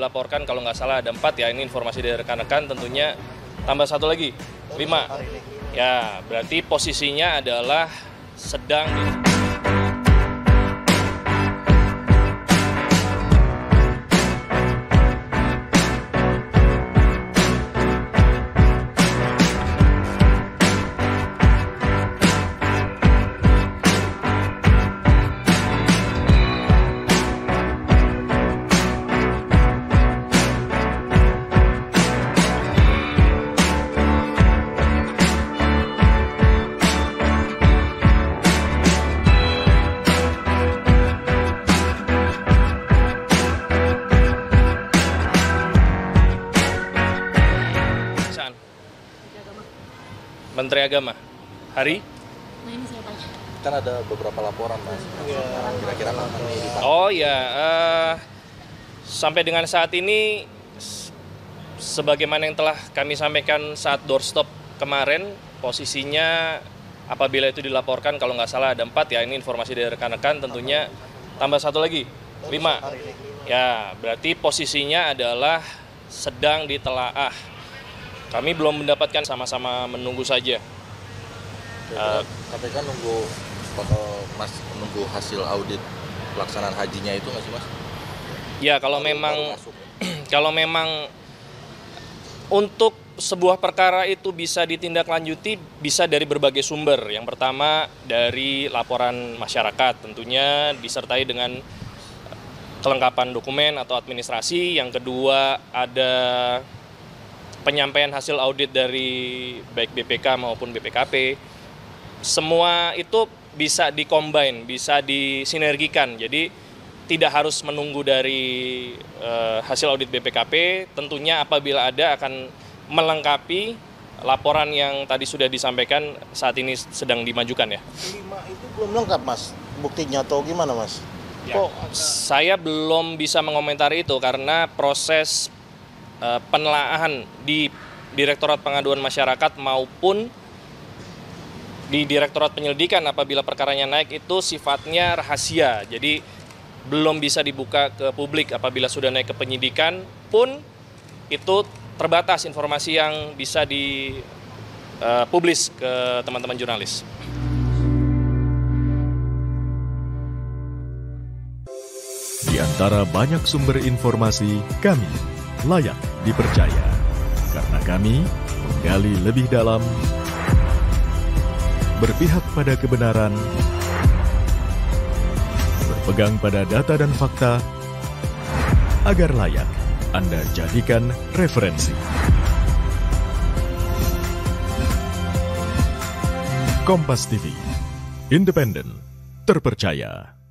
dilaporkan kalau nggak salah ada 4 ya, ini informasi dari rekan-rekan, tentunya tambah 1 lagi, 5. Ya, berarti posisinya adalah sedang di... Menteri Agama. Hari? Nah ini saya tanya. Kan ada beberapa laporan, Mas. Kira-kira kapan nih? Oh ya, sampai dengan saat ini, sebagaimana yang telah kami sampaikan saat doorstop kemarin, posisinya apabila itu dilaporkan kalau nggak salah ada 4 ya, ini informasi dari rekan-rekan, tentunya tambah 1 lagi, 5. Ya, berarti posisinya adalah sedang ditelaah. Kami belum mendapatkan, sama-sama menunggu saja. KPK nunggu menunggu hasil audit pelaksanaan hajinya itu nggak sih, Mas? Ya, kalau memang untuk sebuah perkara itu bisa ditindaklanjuti, bisa dari berbagai sumber. Yang pertama dari laporan masyarakat, tentunya disertai dengan kelengkapan dokumen atau administrasi. Yang kedua ada penyampaian hasil audit dari baik BPK maupun BPKP. Semua itu bisa dikombin, bisa disinergikan. Jadi tidak harus menunggu dari hasil audit BPKP. Tentunya apabila ada akan melengkapi laporan yang tadi sudah disampaikan saat ini sedang dimajukan ya. 5 itu belum lengkap, Mas, buktinya atau gimana, Mas? Ya, saya belum bisa mengomentari itu karena proses penelaahan di Direktorat Pengaduan Masyarakat maupun di Direktorat Penyelidikan apabila perkaranya naik itu sifatnya rahasia. Jadi belum bisa dibuka ke publik. Apabila sudah naik ke penyidikan pun itu terbatas informasi yang bisa dipublis ke teman-teman jurnalis. Di antara banyak sumber informasi, kami layak dipercaya. Karena kami menggali lebih dalam, berpihak pada kebenaran, berpegang pada data dan fakta, agar layak Anda jadikan referensi. Kompas TV, independen, terpercaya.